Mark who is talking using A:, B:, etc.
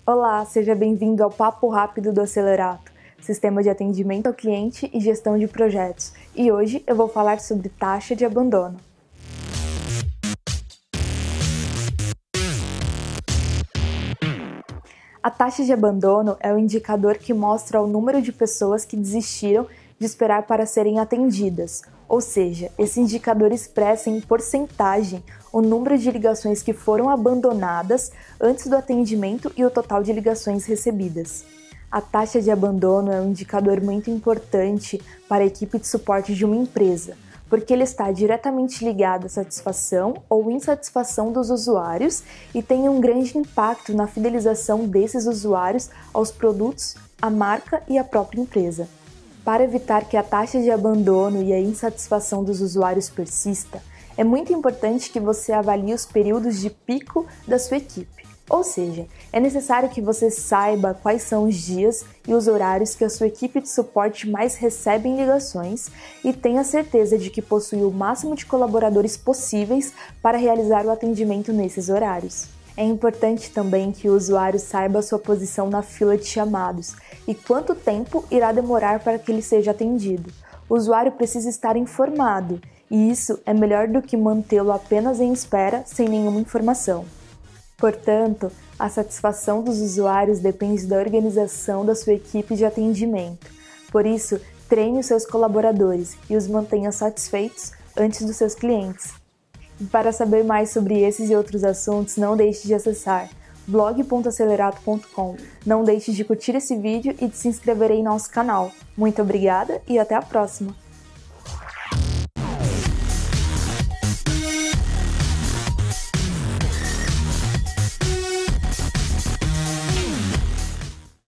A: Olá, seja bem-vindo ao Papo Rápido do Acelerato, sistema de atendimento ao cliente e gestão de projetos. E hoje eu vou falar sobre taxa de abandono. A taxa de abandono é o indicador que mostra o número de pessoas que desistiram de esperar para serem atendidas, ou seja, esse indicador expressa em porcentagem o número de ligações que foram abandonadas antes do atendimento e o total de ligações recebidas. A taxa de abandono é um indicador muito importante para a equipe de suporte de uma empresa, porque ele está diretamente ligado à satisfação ou insatisfação dos usuários e tem um grande impacto na fidelização desses usuários aos produtos, à marca e à própria empresa. Para evitar que a taxa de abandono e a insatisfação dos usuários persista, é muito importante que você avalie os períodos de pico da sua equipe. Ou seja, é necessário que você saiba quais são os dias e os horários que a sua equipe de suporte mais recebem ligações e tenha certeza de que possui o máximo de colaboradores possíveis para realizar o atendimento nesses horários. É importante também que o usuário saiba a sua posição na fila de chamados e quanto tempo irá demorar para que ele seja atendido. O usuário precisa estar informado e isso é melhor do que mantê-lo apenas em espera sem nenhuma informação. Portanto, a satisfação dos usuários depende da organização da sua equipe de atendimento. Por isso, treine os seus colaboradores e os mantenha satisfeitos antes dos seus clientes. E para saber mais sobre esses e outros assuntos, não deixe de acessar blog.acelerato.com. Não deixe de curtir esse vídeo e de se inscrever em nosso canal. Muito obrigada e até a próxima!